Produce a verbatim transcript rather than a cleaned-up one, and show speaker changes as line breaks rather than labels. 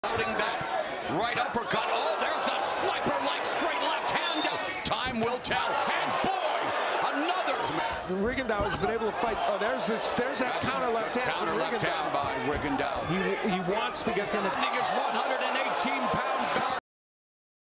Loading that right uppercut. Oh, there's a sniper-like straight left hand. Time will tell. And boy, another.
Rigondeaux has been able to fight. Oh, there's this, there's that
That's
counter left hand.
Counter left hand by Rigondeaux.
He he wants to get going to
his one hundred eighteen pound guard.